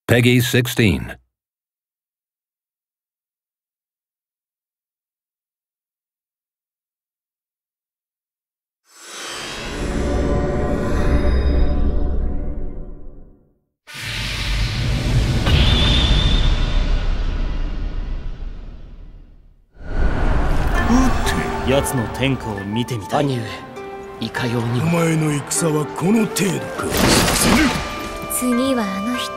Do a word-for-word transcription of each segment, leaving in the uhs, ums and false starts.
Peggy sixteen. 奴の天下を見てみたい。 兄上、いかようにも。 お前の戦はこの程度か。させぬ。 次はあの人。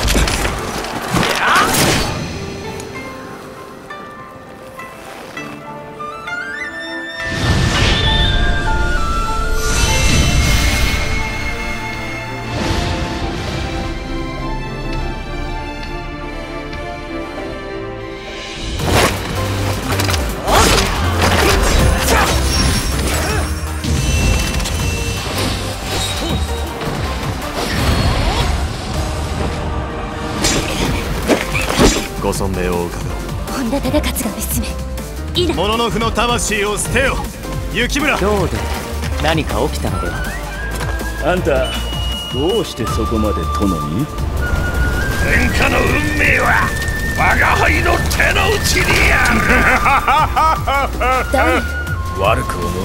ご尊命を伺おう。 本田忠勝が娘イナ。 モノノフの魂を捨てよ、雪村。 今日で何か起きたのでは。 あんたどうしてそこまで殿に？ 天下の運命は我が輩の手の内にある。 誰？ 悪く思う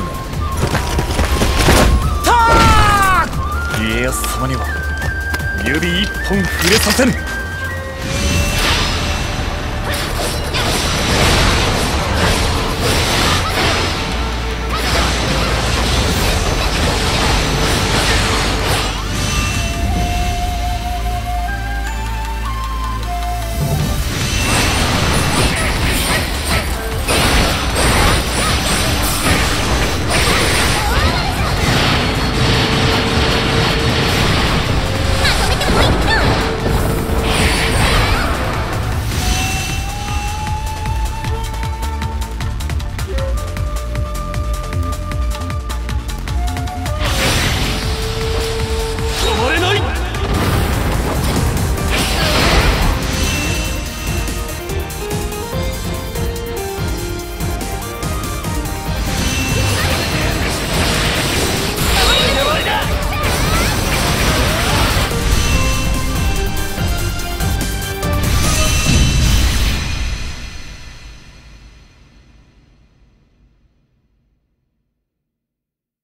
な。家康様には指一本触れさせぬ。